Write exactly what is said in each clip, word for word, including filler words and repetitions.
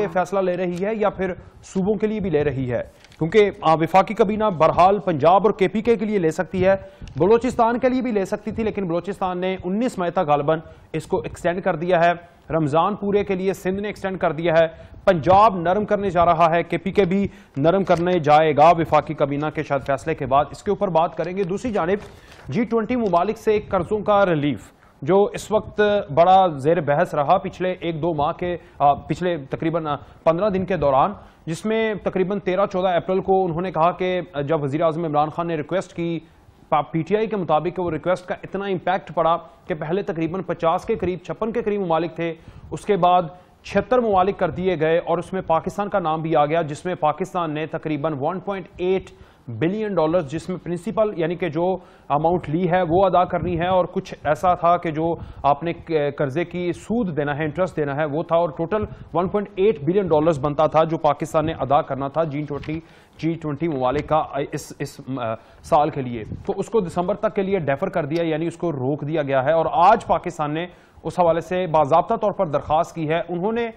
لیے فیصلہ لے رہی ہے یا پھر صوبوں کے لیے بھی لے رہی ہے؟ کیونکہ وفاقی کابینہ برحال پنجاب اور کے پی کے کے لیے لے سکتی ہے، بلوچستان کے لیے بھی لے سکتی تھی، لیکن بلوچستان نے انیس مئی تک غالباً اس کو ایکسٹینڈ کر دیا ہے۔ رمضان پورے کے لیے سندھ نے ایکسٹینڈ کر دیا ہے۔ پنجاب نرم کرنے جا رہا ہے، کے پی کے بھی نرم کرنے جائے گا وفاقی کابینہ کے شاید فیصلے کے بعد۔ اس کے اوپر بات کریں گے۔ دوسری جانب جی ٹوینٹی ممالک سے قرضوں کا ریلیف جو اس وقت بڑا زیر بحث رہا پچھلے ایک دو ماہ کے پچھلے تقریباً پندرہ دن کے دوران، جس میں تقریباً تیرہ چودہ اپریل کو انہوں نے کہا کہ جب وزیر اعظم عمران خان نے ریکویسٹ کی پی ٹی آئی کے مطابق، وہ ریکویسٹ کا اتنا امپیکٹ پڑا کہ پہلے تقریباً پچاس کے قریب چھپن کے قریب ممالک تھے، اس کے بعد چھہتر ممالک کر دیے گئے اور اس میں پاکستان کا نام بھی آ گیا، جس میں پاکستان نے تقریباً one point eight billion dollar جس میں پرنسپل یعنی کہ جو اماؤنٹ لی ہے وہ ادا کرنی ہے، اور کچھ ایسا تھا کہ جو آپ نے قرضے کی سود دینا ہے، انٹرسٹ دینا ہے وہ تھا، اور total one point eight billion dollars بنتا تھا جو پاکستان نے ادا کرنا تھا جی ٹوینٹی جی ٹوینٹی ممالک کا اس اس سال کے لیے۔ تو اس کو دسمبر تک کے لیے ڈیفر کر دیا، یعنی اس کو روک دیا گیا ہے، اور آج پاکستان نے اس حوالے سے باضابطہ طور پر درخواست کی ہے۔ انہوں نے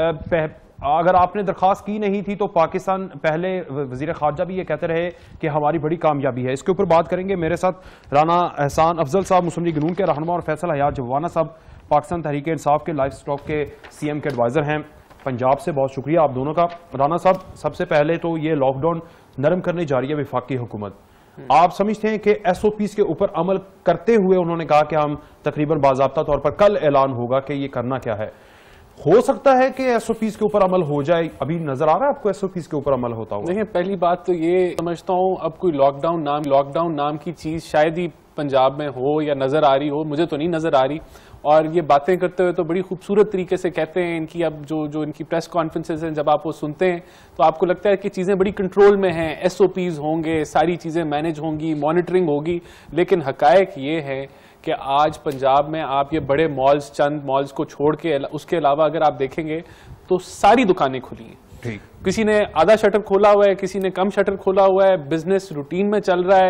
اگر آپ نے درخواست کی نہیں تھی تو پاکستان پہلے وزیر خارجہ بھی یہ کہتے رہے کہ ہماری بڑی کامیابی ہے۔ اس کے اوپر بات کریں گے۔ میرے ساتھ رانا احسان افضل صاحب مسلم لیگ نون کے رہنما اور فیصل حیات جوانا صاحب پاکستان تحریک انصاف کے لائف سٹاک کے سی ایم کے ایڈوائزر ہیں پنجاب سے۔ بہت شکریہ آپ دونوں کا۔ رانا صاحب، سب سے پہلے تو یہ لاک ڈاؤن نرم کرنے جا رہی ہے وفاقی حکومت، آپ سمجھتے ہیں کہ ایس او پیز کے اوپر عمل کرتے ہوئے انہوں نے کہا کہ ہم تقریباً باضابطہ طور پر کل اعلان ہوگا کہ یہ کرنا کیا ہے، ہو سکتا ہے کہ ایس او پیز کے اوپر عمل ہو جائے؟ ابھی نظر آ رہا ہے آپ کو ایس او پیز کے اوپر عمل ہوتا ہوا؟ دیکھیں، پہلی بات تو یہ سمجھتا ہوں اب کوئی لاک ڈاؤن نام لاک ڈاؤن نام کی چیز شاید ہی پنجاب میں ہو یا نظر آ رہی ہو، مجھے تو نہیں نظر آ رہی۔ اور یہ باتیں کرتے ہوئے تو بڑی خوبصورت طریقے سے کہتے ہیں، ان کی اب جو جو ان کی پریس کانفرنسز ہیں جب آپ وہ سنتے ہیں تو آپ کو لگتا ہے کہ چیزیں بڑی کنٹرول میں ہیں، ایس او پیز ہوں گے، ساری چیزیں مینج ہوں گی، مانیٹرنگ ہوگی، لیکن حقائق یہ ہے کہ آج پنجاب میں آپ یہ بڑے مالز، چند مالز کو چھوڑ کے اس کے علاوہ اگر آپ دیکھیں گے تو ساری دکانیں کھلی ہیں۔ کسی نے آدھا شٹر کھولا ہوا ہے، کسی نے کم شٹر کھولا ہوا ہے، بزنس روٹین میں چل رہا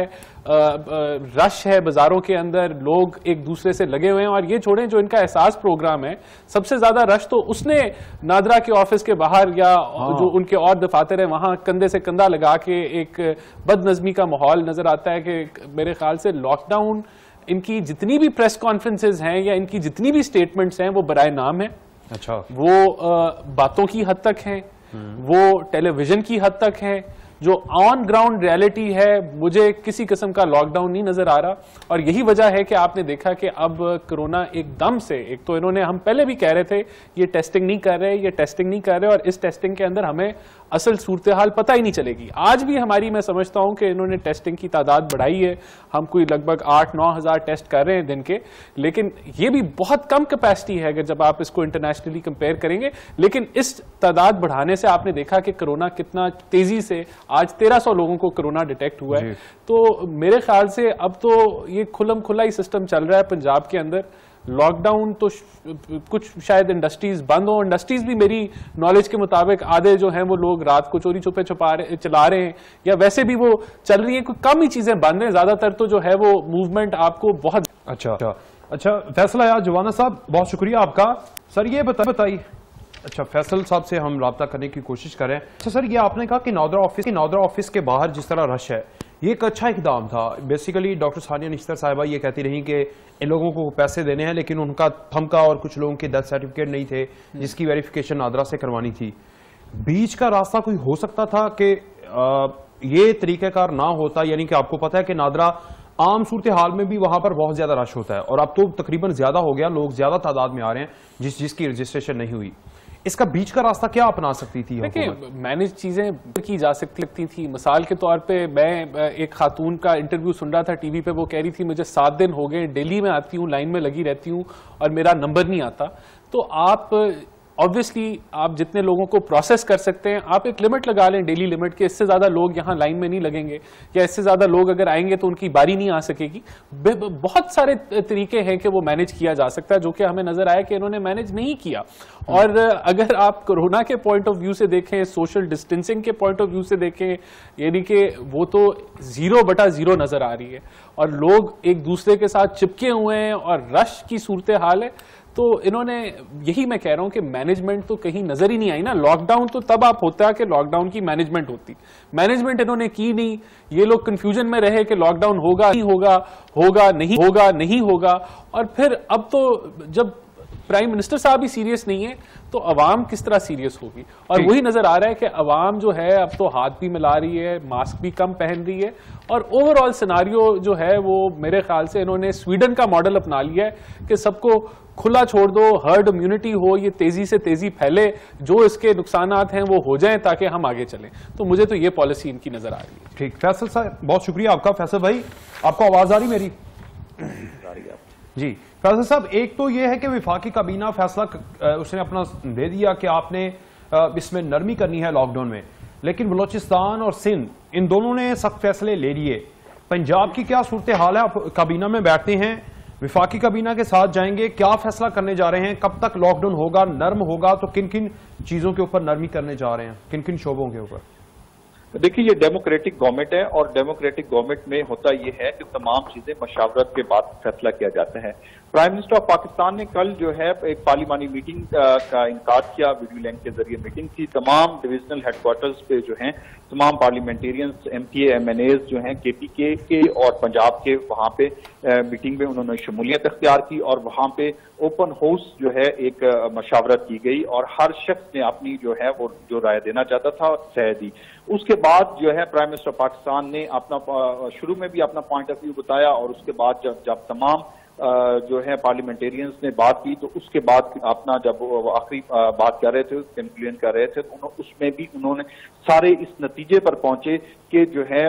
ہے، رش ہے بازاروں کے اندر، لوگ ایک دوسرے سے لگے ہوئے ہیں۔ اور یہ چھوڑیں جو ان کا احساس پروگرام ہے، سب سے زیادہ رش تو اس نے نادرا کے آفس کے باہر یا جو ان کے اور دفاتر ہیں وہاں کندھے سے کندھا لگا کے ایک بد نظمی کا ماحول نظر آتا ہے کہ میرے خیال سے لاک ڈاؤن ان کی جتنی بھی پریس کانفرنسز ہیں یا ان کی جتنی بھی سٹیٹمنٹس ہیں وہ برائے نام ہیں، اچھا وہ باتوں کی حد تک ہیں، وہ ٹیلی ویژن کی حد تک ہیں، جو آن گراؤنڈ ریالٹی ہے مجھے کسی قسم کا لاک ڈاؤن نہیں نظر آ رہا۔ اور یہی وجہ ہے کہ آپ نے دیکھا کہ اب کرونا ایک دم سے، ایک تو انہوں نے، ہم پہلے بھی کہہ رہے تھے یہ ٹیسٹنگ نہیں کر رہے، یہ ٹیسٹنگ نہیں کر رہے، اور اس ٹیسٹنگ کے اندر ہمیں اصل صورتحال پتہ ہی نہیں چلے گی۔ آج بھی ہماری، میں سمجھتا ہوں کہ انہوں نے ٹیسٹنگ کی تعداد بڑھائی ہے، ہم کوئی لگ بھگ آٹھ نو ہزار ٹیسٹ کر رہے ہیں دن کے، لیکن یہ بھی بہت کم کیپیسٹی ہے اگر جب آپ اس کو انٹرنیشنلی کمپیئر کریں گے۔ لیکن اس تعداد بڑھانے سے آپ نے دیکھا کہ کرونا کتنا تیزی سے، آج تیرہ سو لوگوں کو کرونا ڈیٹیکٹ ہوا ہے۔ تو میرے خیال سے اب تو یہ کھلم کھلا ہی سسٹم چل رہا ہے پنجاب کے اندر۔ لاک ڈاؤن تو کچھ شاید انڈسٹریز بند ہوں، انڈسٹریز بھی میری نالج کے مطابق آدھے جو ہیں وہ لوگ رات کو چوری چھپے چھپا رہے چلا رہے ہیں، یا ویسے بھی وہ چل رہی ہیں، کوئی کم ہی چیزیں بند ہیں، زیادہ تر تو جو ہے وہ موومنٹ آپ کو بہت۔ اچھا اچھا فیصل حیات جوانا صاحب، بہت شکریہ آپ کا۔ سر یہ بتائیے، اچھا فیصل صاحب سے ہم رابطہ کرنے کی کوشش کریں۔ اچھا سر، یہ آپ نے کہا کہ نادرا آفس نادرا آفس کے باہر جس طرح رش ہے، یہ ایک اچھا اقدام تھا۔ بیسیکلی ڈاکٹر ثانیہ نشتر صاحبہ یہ کہتی رہی کہ ان لوگوں کو پیسے دینے ہیں، لیکن ان کا تھمکا اور کچھ لوگوں کے ڈیتھ سرٹیفکیٹ نہیں تھے جس کی ویریفیکیشن نادرا سے کروانی تھی۔ بیچ کا راستہ کوئی ہو سکتا تھا کہ یہ طریقہ کار نہ ہوتا؟ یعنی کہ آپ کو پتا ہے کہ نادرا عام صورتحال میں بھی وہاں پر بہت زیادہ رش ہوتا ہے، اور اب تو تقریباً زیادہ ہو گیا، لوگ زیادہ تعداد میں آ رہے ہیں جس جس کی رجسٹریشن نہیں ہوئی۔ اس کا بیچ کا راستہ کیا اپنا سکتی تھی؟ دیکھیں، مینج چیزیں کی جا سکتی تھی۔ مثال کے طور پہ میں ایک خاتون کا انٹرویو سن رہا تھا ٹی وی پہ، وہ کہہ رہی تھی مجھے سات دن ہو گئے ڈیلی میں آتی ہوں، لائن میں لگی رہتی ہوں اور میرا نمبر نہیں آتا۔ تو آپ آبویسلی آپ جتنے لوگوں کو پروسیس کر سکتے ہیں آپ ایک لمٹ لگا لیں، ڈیلی لمٹ کے، اس سے زیادہ لوگ یہاں لائن میں نہیں لگیں گے، یا اس سے زیادہ لوگ اگر آئیں گے تو ان کی باری نہیں آ سکے گی۔ بہت سارے طریقے ہیں کہ وہ مینج کیا جا سکتا ہے، جو کہ ہمیں نظر آیا کہ انہوں نے مینج نہیں کیا۔ اور اگر آپ کورونا کے پوائنٹ آف ویو سے دیکھیں، سوشل ڈسٹینسنگ کے پوائنٹ آف ویو سے دیکھیں، یعنی کہ وہ تو زیرو بٹا زیرو نظر آ رہی ہے، اور لوگ ایک دوسرے کے ساتھ چپکے ہوئے ہیں اور رش کی صورتحال ہے۔ تو انہوں نے, یہی میں کہہ رہا ہوں کہ مینجمنٹ تو کہیں نظر ہی نہیں آئی نا. لاک ڈاؤن تو تب آپ ہوتا ہے کہ لاک ڈاؤن کی مینجمنٹ ہوتی, مینجمنٹ انہوں نے کی نہیں. یہ لوگ کنفیوژن میں رہے کہ لاک ڈاؤن ہوگا نہیں ہوگا, ہوگا نہیں ہوگا نہیں ہوگا. اور پھر اب تو جب پرائم منسٹر صاحب ہی سیریس نہیں ہے تو عوام کس طرح سیریس ہوگی. اور وہی نظر آ رہا ہے کہ عوام جو ہے اب تو ہاتھ بھی ملا رہی ہے, ماسک بھی کم پہن رہی ہے, اور اوور آل سیناریو جو ہے وہ میرے خیال سے انہوں نے سویڈن کا ماڈل اپنا لیا ہے کہ سب کو کھلا چھوڑ دو, ہرڈ امیونٹی ہو, یہ تیزی سے تیزی پھیلے, جو اس کے نقصانات ہیں وہ ہو جائیں تاکہ ہم آگے چلیں. تو مجھے تو یہ پالیسی ان کی نظر آ رہی ہے. ٹھیک, فیصل صاحب بہت شکریہ آپ کا. فیصل بھائی آپ کو آواز آ رہی میری؟ جی فیصل صاحب, ایک تو یہ ہے کہ وفاقی کابینہ فیصلہ اس نے اپنا دے دیا کہ آپ نے اس میں نرمی کرنی ہے لاک ڈاؤن میں, لیکن بلوچستان اور سندھ ان دونوں نے سخت فیصلے لے لیے. پنجاب کی کیا صورتحال ہے؟ آپ کابینہ میں بیٹھتے ہیں, وفاقی کابینہ کے ساتھ جائیں گے, کیا فیصلہ کرنے جا رہے ہیں, کب تک لاک ڈاؤن ہوگا, نرم ہوگا تو کن کن چیزوں کے اوپر نرمی کرنے جا رہے ہیں, کن کن شعبوں کے اوپر؟ دیکھیے یہ ڈیموکریٹک گورنمنٹ ہے, اور ڈیموکریٹک گورنمنٹ میں ہوتا یہ ہے کہ تمام چیزیں مشاورت کے بعد فیصلہ کیا جاتا ہے. پرائم منسٹر آف پاکستان نے کل جو ہے ایک پارلیمانی میٹنگ کا انعقاد کیا, ویڈیو لنک کے ذریعے میٹنگ کی. تمام ڈویژنل ہیڈ کوارٹرز پہ جو ہیں تمام parliamentarians, M P A, M N As جو ہیں کے پی کے کے اور پنجاب کے, وہاں پہ میٹنگ میں انہوں نے شمولیت اختیار کی, اور وہاں پہ اوپن ہاؤس جو ہے ایک مشاورت کی گئی, اور ہر شخص نے اپنی جو ہے وہ جو رائے دینا چاہتا تھا رائے دی. اس کے بعد جو ہے پرائم منسٹر پاکستان نے اپنا شروع میں بھی اپنا پوائنٹ آف ویو بتایا, اور اس کے بعد جب جب تمام جو ہے پارلیمنٹیرینز نے بات کی تو اس کے بعد اپنا جب وہ آخری بات کر رہے تھے, کنکلوژن کر رہے تھے, تو اس میں بھی انہوں نے سارے اس نتیجے پر پہنچے کہ جو ہے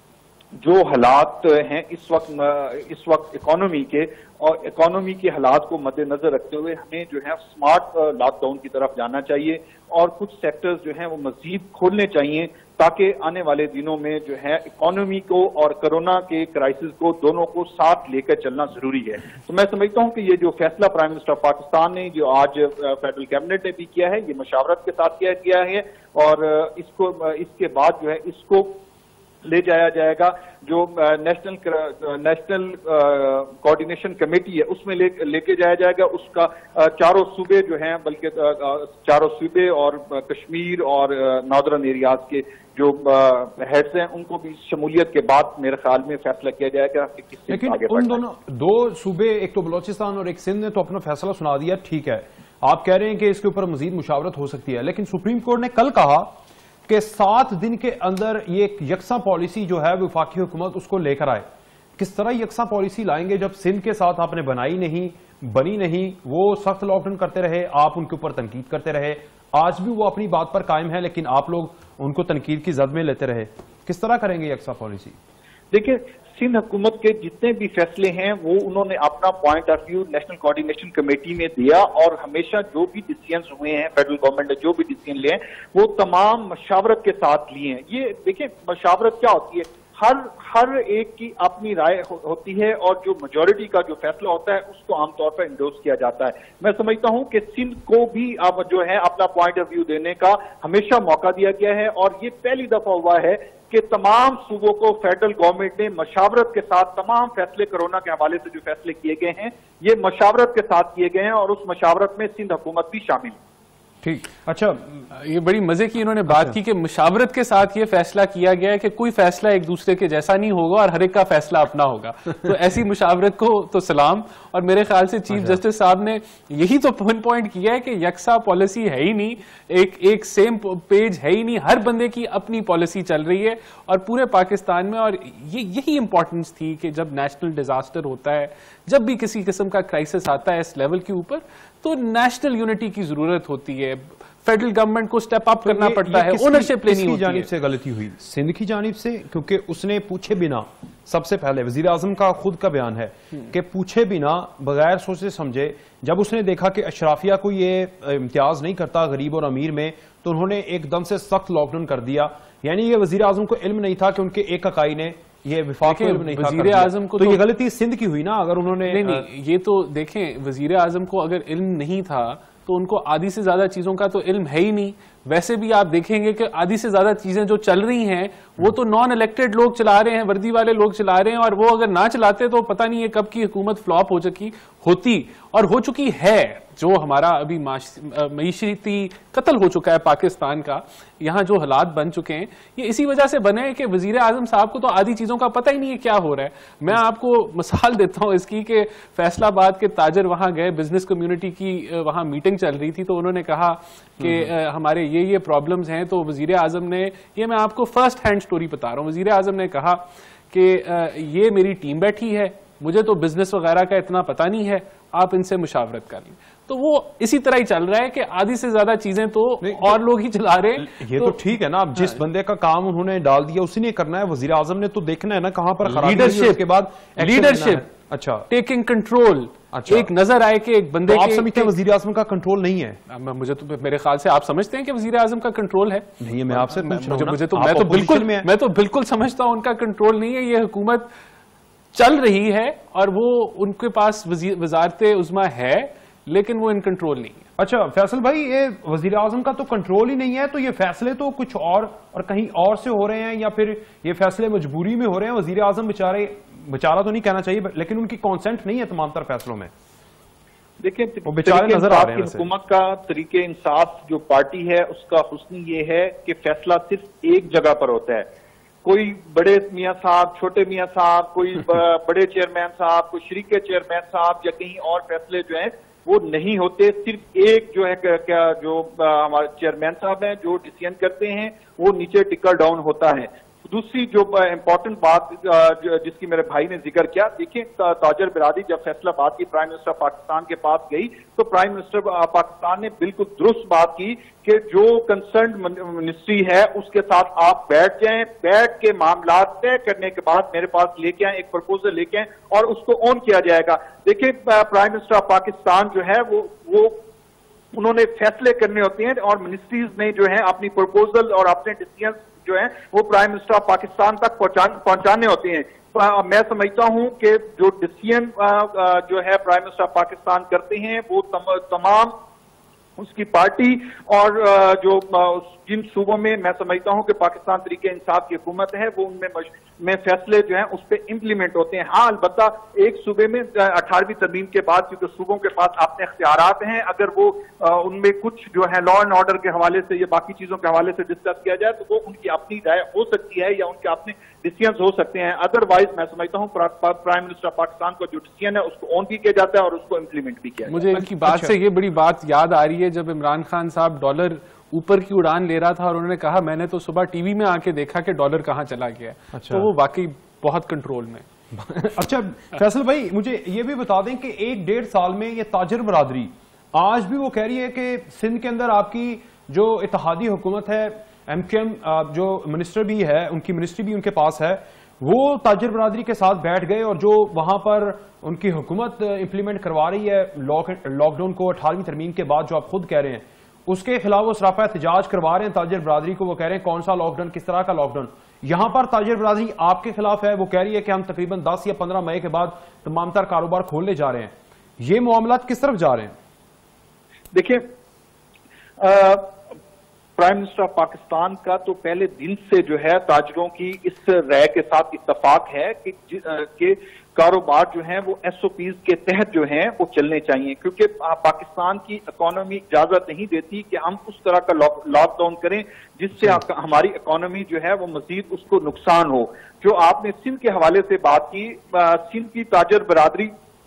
جو حالات ہیں اس وقت اس وقت اکانومی کے, اور اکانومی کے حالات کو مد نظر رکھتے ہوئے ہمیں جو ہے اسمارٹ لاک ڈاؤن کی طرف جانا چاہیے, اور کچھ سیکٹرز جو ہیں وہ مزید کھولنے چاہیے تاکہ آنے والے دنوں میں جو ہے اکانومی کو اور کرونا کے کرائسس کو دونوں کو ساتھ لے کر چلنا ضروری ہے. تو میں سمجھتا ہوں کہ یہ جو فیصلہ پرائم منسٹر آف پاکستان نے جو آج فیڈرل کیبنٹ نے بھی کیا ہے, یہ مشاورت کے ساتھ کیا گیا ہے, اور اس کو اس کے بعد جو ہے اس کو لے جایا جائے گا جو نیشنل نیشنل کوآرڈینیشن کمیٹی ہے اس میں لے کے جایا جائے گا. اس کا چاروں صوبے جو ہیں, بلکہ چاروں صوبے اور کشمیر اور ناردرن ایریاز کے جو ہیڈز ہیں ان کو بھی شمولیت کے بعد میرے خیال میں فیصلہ کیا جائے گا کہ کس سے لیکن آگے ان دونوں دو صوبے, ایک تو بلوچستان اور ایک سندھ نے تو اپنا فیصلہ سنا دیا, ٹھیک ہے, آپ کہہ رہے ہیں کہ اس کے اوپر مزید مشاورت ہو سکتی ہے, لیکن سپریم کورٹ نے کل کہا کہ سات دن کے اندر یہ ایک یکساں پالیسی جو ہے وفاقی حکومت اس کو لے کر آئے. کس طرح یکساں پالیسی لائیں گے جب سندھ کے ساتھ آپ نے بنائی نہیں, بنی نہیں, وہ سخت لاک ڈاؤن کرتے رہے, آپ ان کے اوپر تنقید کرتے رہے, آج بھی وہ اپنی بات پر قائم ہے لیکن آپ لوگ ان کو تنقید کی زد میں لیتے رہے. کس طرح کریں گے یکساں پالیسی؟ دیکھیں سندھ حکومت کے جتنے بھی فیصلے ہیں وہ انہوں نے اپنا point of view national coordination committee میں دیا, اور ہمیشہ جو بھی ڈیسیژنز ہوئے ہیں فیڈرل گورنمنٹ نے جو بھی ڈیسیژن لیے ہیں وہ تمام مشاورت کے ساتھ لیے ہیں. یہ دیکھیں مشاورت کیا ہوتی ہے, ہر ہر ایک کی اپنی رائے ہوتی ہے, اور جو میجورٹی کا جو فیصلہ ہوتا ہے اس کو عام طور پر انڈورس کیا جاتا ہے. میں سمجھتا ہوں کہ سندھ کو بھی اب جو ہے اپنا پوائنٹ آف ویو دینے کا ہمیشہ موقع دیا گیا ہے, اور یہ پہلی دفعہ ہوا ہے کہ تمام صوبوں کو فیڈرل گورنمنٹ نے مشاورت کے ساتھ تمام فیصلے کرونا کے حوالے سے جو فیصلے کیے گئے ہیں یہ مشاورت کے ساتھ کیے گئے ہیں, اور اس مشاورت میں سندھ حکومت بھی شامل ہے. ٹھیک, اچھا یہ بڑی مزے کی انہوں نے بات کی کہ مشاورت کے ساتھ یہ فیصلہ کیا گیا ہے کہ کوئی فیصلہ ایک دوسرے کے جیسا نہیں ہوگا اور ہر ایک کا فیصلہ اپنا ہوگا. تو ایسی مشاورت کو تو سلام, اور میرے خیال سے چیف جسٹس صاحب نے یہی تو پن پوائنٹ کیا ہے کہ یکساں پالیسی ہے ہی نہیں, ایک ایک سیم پیج ہے ہی نہیں, ہر بندے کی اپنی پالیسی چل رہی ہے اور پورے پاکستان میں. اور یہ یہی امپورٹنس تھی کہ جب نیشنل ڈیزاسٹر ہوتا ہے, جب بھی کسی قسم کا کرائسس آتا ہے اس لیول کے اوپر, تو نیشنل یونٹی کی ضرورت ہوتی ہے, فیڈرل گورنمنٹ کو سٹیپ اپ کرنا پڑتا ہے, اونرشپ لینی ہوتی ہے. جانب سے غلطی ہوئی سندھ کی جانب سے, کیونکہ اس نے پوچھے بنا, سب سے پہلے وزیر اعظم کا خود کا بیان ہے کہ پوچھے بنا بغیر سوچے سمجھے جب اس نے دیکھا کہ اشرافیہ کو یہ امتیاز نہیں کرتا غریب اور امیر میں, تو انہوں نے ایک دم سے سخت لاک ڈاؤن کر دیا. یعنی یہ وزیر اعظم کو علم نہیں تھا کہ ان کے ایک اکائی نے یہ وفاق کو علم نہیں تھا. وزیر اعظم کو تو یہ غلطی سندھ کی ہوئی نا, اگر انہوں نے نہیں نہیں یہ تو دیکھیں وزیر اعظم کو اگر علم نہیں تھا تو ان کو آدھی سے زیادہ چیزوں کا تو علم ہے ہی نہیں. ویسے بھی آپ دیکھیں گے کہ آدھی سے زیادہ چیزیں جو چل رہی ہیں وہ تو نان الیکٹڈ لوگ چلا رہے ہیں, وردی والے لوگ چلا رہے ہیں, اور وہ اگر نہ چلاتے تو پتہ نہیں ہے کب کی حکومت فلاپ ہو چکی ہوتی اور ہو چکی ہے. جو ہمارا ابھی معیشتی قتل ہو چکا ہے پاکستان کا, یہاں جو حالات بن چکے ہیں یہ اسی وجہ سے بنے ہیں کہ وزیر اعظم صاحب کو تو آدھی چیزوں کا پتہ ہی نہیں ہے کیا ہو رہا ہے. میں آپ کو مثال دیتا ہوں اس کی کہ فیصل آباد کے تاجر وہاں گئے, بزنس کمیونٹی کی وہاں میٹنگ چل رہی تھی, تو انہوں نے کہا کہ ہمارے یہ یہ پرابلمز ہیں. تو وزیر اعظم نے, یہ میں آپ کو فرسٹ ہینڈ سٹوری بتا رہا ہوں, وزیر اعظم نے کہا کہ یہ میری ٹیم بیٹھی ہے, مجھے تو بزنس وغیرہ کا اتنا پتہ نہیں ہے, آپ ان سے مشاورت کر لیں. تو وہ اسی طرح ہی چل رہا ہے کہ آدھی سے زیادہ چیزیں تو اور لوگ ہی چلا رہے ہیں. یہ تو ٹھیک ہے نا, اب جس بندے کا کام انہوں نے ڈال دیا اسی نے کرنا ہے. وزیر اعظم نے تو دیکھنا ہے نا کہاں پر خرابی ہوئی ہے, اس کے بعد لیڈرشپ, اچھا ٹیکنگ کنٹرول. ایک نظر آئے کہ ایک بندے, آپ سمجھتے ہیں وزیر اعظم کا کنٹرول نہیں ہے؟ مجھے تو میرے خیال سے آپ سمجھتے ہیں کہ وزیر اعظم کا کنٹرول ہے. نہیں, میں آپ سے مجھے تو میں تو بالکل میں تو بالکل سمجھتا ہوں ان کا کنٹرول نہیں ہے. یہ حکومت چل رہی ہے اور وہ ان کے پاس وزارت عظمیٰ ہے لیکن وہ ان کنٹرول نہیں ہے. اچھا فیصل بھائی, یہ وزیر اعظم کا تو کنٹرول ہی نہیں ہے, تو یہ فیصلے تو کچھ اور اور کہیں اور سے ہو رہے ہیں, یا پھر یہ فیصلے مجبوری میں ہو رہے ہیں؟ وزیر اعظم بیچارے, بیچارہ تو نہیں کہنا چاہیے لیکن ان کی کانسنٹ نہیں ہے تمام تر فیصلوں میں. دیکھیں وہ بیچارے نظر آ رہے ہیں. حکومت کا طریقہ انصاف جو پارٹی ہے اس کا حسن یہ ہے کہ فیصلہ صرف ایک جگہ پر ہوتا ہے. کوئی بڑے میاں صاحب, چھوٹے میاں صاحب, کوئی بڑے چیئرمین صاحب, کوئی شریک چیئرمین صاحب یا کہیں اور فیصلے جو ہیں وہ نہیں ہوتے. صرف ایک جو ہے کیا جو ہمارے چیئرمین صاحب ہیں جو ڈیسیژن کرتے ہیں وہ نیچے ٹکر ڈاؤن ہوتا ہے. دوسری جو امپورٹنٹ بات جس کی میرے بھائی نے ذکر کیا, دیکھیں تاجر برادری جب فیصلہ بات کی پرائم منسٹر پاکستان کے پاس گئی تو پرائم منسٹر پاکستان نے بالکل درست بات کی کہ جو کنسرنڈ منسٹری ہے اس کے ساتھ آپ بیٹھ جائیں, بیٹھ کے معاملات طے کرنے کے بعد میرے پاس لے کے آئیں, ایک پرپوزل لے کے آئیں اور اس کو آن کیا جائے گا. دیکھیں پرائم منسٹر پاکستان جو ہے وہ وہ انہوں نے فیصلے کرنے ہوتے ہیں اور منسٹریز نے جو ہے اپنی پرپوزل اور اپنے ڈیسیژن جو ہیں وہ پرائم منسٹر آف پاکستان تک پہنچانے ہوتے ہیں. میں سمجھتا ہوں کہ جو ڈیسیژن جو ہے پرائم منسٹر آف پاکستان کرتے ہیں وہ تمام اس کی پارٹی اور جو جن صوبوں میں میں سمجھتا ہوں کہ پاکستان طریقہ انصاف کی حکومت ہے وہ ان میں میں فیصلے جو ہیں اس پہ امپلیمنٹ ہوتے ہیں. ہاں البتہ ایک صوبے میں اٹھارہویں ترمیم کے بعد کیونکہ صوبوں کے پاس اپنے اختیارات ہیں, اگر وہ ان میں کچھ جو ہے لا اینڈ آرڈر کے حوالے سے یا باقی چیزوں کے حوالے سے ڈسکس کیا جائے تو وہ ان کی اپنی رائے ہو سکتی ہے یا ان کے اپنے ڈیسیژنز ہو سکتے ہیں. ادروائز میں سمجھتا ہوں پرائم منسٹر پاکستان کا جو ڈیسیژن ہے اس کو آن بھی کیا جاتا ہے اور اس کو امپلیمنٹ بھی کیا جاتا ہے. مجھے ان کی بات سے یہ بڑی بات یاد آ رہی ہے جب عمران خان صاحب ڈالر اوپر کی اڑان لے رہا تھا اور انہوں نے کہا میں نے تو صبح ٹی وی میں آ کے دیکھا کہ ڈالر کہاں چلا گیا. تو وہ واقعی بہت کنٹرول میں. اچھا فیصل بھائی مجھے یہ بھی بتا دیں کہ ایک ڈیڑھ سال میں یہ تاجر برادری آج بھی وہ کہہ رہی ہے کہ سندھ کے اندر آپ کی جو اتحادی حکومت ہے, ایم کیو ایم جو منسٹر بھی ہے ان کی منسٹری بھی ان کے پاس ہے, وہ تاجر برادری کے ساتھ بیٹھ گئے اور جو وہاں پر ان کی حکومت امپلیمنٹ کروا رہی ہے لاک ڈاؤن کو اٹھارہویں ترمیم کے بعد جو آپ خود کہہ رہے ہیں اس کے خلاف وہ سراپا احتجاج کروا رہے ہیں تاجر برادری کو. وہ کہہ رہے ہیں کون سا لاک ڈاؤن, کس طرح کا لاک ڈاؤن. یہاں پر تاجر برادری آپ کے خلاف ہے, وہ کہہ رہی ہے کہ ہم تقریباً دس یا پندرہ مئی کے بعد تمام تر کاروبار کھولنے جا رہے ہیں. یہ معاملات کس طرف جا رہے ہیں؟ دیکھیں پرائم منسٹر آف پاکستان کا تو پہلے دن سے جو ہے تاجروں کی اس رائے کے ساتھ اتفاق ہے کہ کاروبار جو ہیں وہ ایس او پیز کے تحت جو ہیں وہ چلنے چاہیے, کیونکہ پاکستان کی اکانومی اجازت نہیں دیتی کہ ہم اس طرح کا لاک ڈاؤن کریں جس سے ہماری اکانومی جو ہے وہ مزید اس کو نقصان ہو. جو آپ نے سندھ کے حوالے سے بات کی, سندھ کی تاجر برادری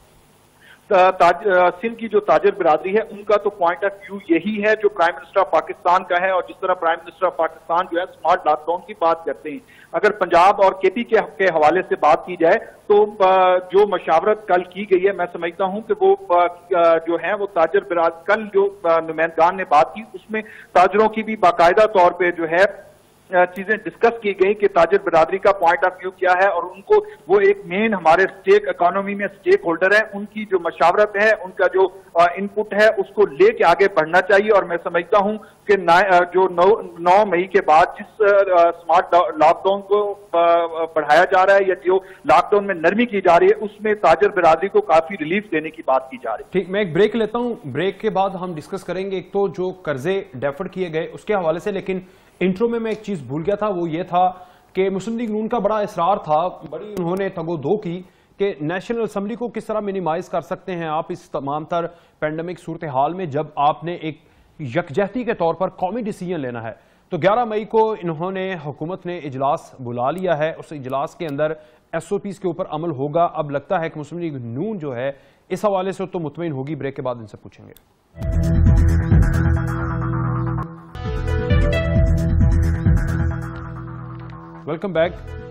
سندھ کی جو تاجر برادری ہے ان کا تو پوائنٹ آف ویو یہی ہے جو پرائم منسٹر آف پاکستان کا ہے, اور جس طرح پرائم منسٹر آف پاکستان جو ہے اسمارٹ لاک ڈاؤن کی بات کرتے ہیں. اگر پنجاب اور کے پی کے حوالے سے بات کی جائے تو جو مشاورت کل کی گئی ہے میں سمجھتا ہوں کہ وہ جو ہے وہ تاجر برادری کل جو نمائندگان نے بات کی اس میں تاجروں کی بھی باقاعدہ طور پہ جو ہے چیزیں ڈسکس کی گئی کہ تاجر برادری کا پوائنٹ آف ویو کیا ہے اور ان کو وہ ایک مین ہمارے اسٹیک اکانومی میں اسٹیک ہولڈر ہیں, ان کی جو مشاورت ہے, ان کا جو ان پٹ ہے اس کو لے کے آگے بڑھنا چاہیے. اور میں سمجھتا ہوں کہ جو نو مئی کے بعد جس اسمارٹ لاک ڈاؤن کو بڑھایا جا رہا ہے یا جو لاک ڈاؤن میں نرمی کی جا رہی ہے اس میں تاجر برادری کو کافی ریلیف دینے کی بات کی جا رہی ہے. ٹھیک, میں ایک بریک لیتا ہوں, بریک کے بعد ہم ڈسکس کریں گے ایک تو جو قرضے ڈیفرڈ کیے گئے اس کے حوالے سے. لیکن انٹرو میں میں ایک چیز بھول گیا تھا, وہ یہ تھا کہ مسلم لیگ نون کا بڑا اصرار تھا, بڑی انہوں نے تگ و دو کی کہ نیشنل اسمبلی کو کس طرح منیمائز کر سکتے ہیں آپ اس تمام تر پینڈیمک صورتحال میں, جب آپ نے ایک یکجہتی کے طور پر قومی ڈیسیجن لینا ہے. تو گیارہ مئی کو انہوں نے حکومت نے اجلاس بلا لیا ہے, اس اجلاس کے اندر ایس او پیز کے اوپر عمل ہوگا. اب لگتا ہے کہ مسلم لیگ نون جو ہے اس حوالے سے تو مطمئن ہوگی. بریک کے بعد ان سے پوچھیں گے. Welcome back.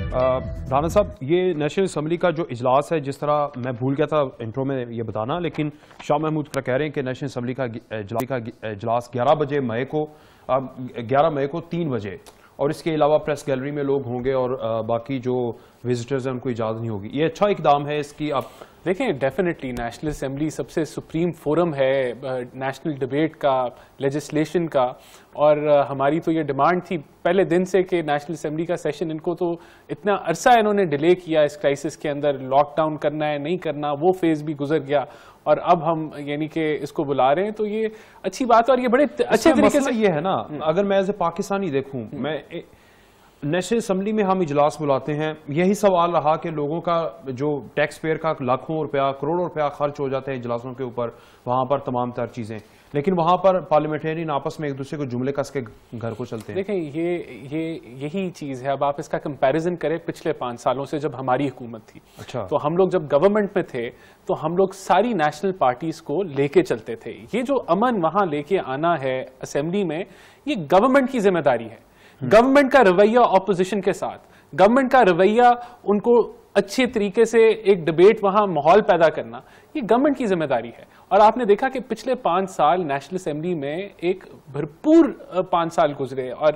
رانا صاحب, یہ نیشنل اسمبلی کا جو اجلاس ہے, جس طرح میں بھول گیا تھا انٹرو میں یہ بتانا, لیکن شاہ محمود کہہ رہے ہیں کہ نیشنل اسمبلی کا اجلاس گیارہ بجے مئی کو گیارہ مئی کو تین بجے, اور اس کے علاوہ پریس گیلری میں لوگ ہوں گے اور باقی جو وزٹرز ہیں ان کو اجازت نہیں ہوگی. یہ اچھا اقدام ہے اس کی. آپ دیکھیں ڈیفینیٹلی نیشنل اسمبلی سب سے سپریم فورم ہے نیشنل ڈبیٹ کا, لیجسلیشن کا, اور ہماری تو یہ ڈیمانڈ تھی پہلے دن سے کہ نیشنل اسمبلی کا سیشن, ان کو تو اتنا عرصہ انہوں نے ڈیلے کیا اس کرائسس کے اندر, لاک ڈاؤن کرنا ہے نہیں کرنا, وہ فیز بھی گزر گیا, اور اب ہم یعنی کہ اس کو بلا رہے ہیں, تو یہ اچھی بات ہے. اور یہ بڑے اچھے طریقے سے یہ ہے نا, اگر میں ایز اے پاکستانی دیکھوں, میں نیشنل اسمبلی میں ہم اجلاس بلاتے ہیں, یہی سوال رہا کہ لوگوں کا جو ٹیکس پیئر کا لاکھوں روپیہ کروڑوں روپیہ خرچ ہو جاتے ہیں اجلاسوں کے اوپر, وہاں پر تمام تر چیزیں, لیکن وہاں پر پارلیمنٹرین آپس میں ایک دوسرے کو جملے کس کے گھر کو چلتے ہیں. دیکھیں یہ یہ یہی چیز ہے. اب آپ اس کا کمپیریزن کریں پچھلے پانچ سالوں سے جب ہماری حکومت تھی. اچھا, تو ہم لوگ جب گورنمنٹ میں تھے تو ہم لوگ ساری نیشنل پارٹیز کو لے کے چلتے تھے. یہ جو امن وہاں لے کے آنا ہے اسمبلی میں, یہ گورنمنٹ کی ذمہ داری ہے. گورنمنٹ کا رویہ اپوزیشن کے ساتھ, گورنمنٹ کا رویہ ان کو اچھے طریقے سے ایک ڈبیٹ وہاں ماحول پیدا کرنا, یہ گورنمنٹ کی ذمہ داری ہے. اور آپ نے دیکھا کہ پچھلے پانچ سال نیشنل اسمبلی میں ایک بھرپور پانچ سال گزرے, اور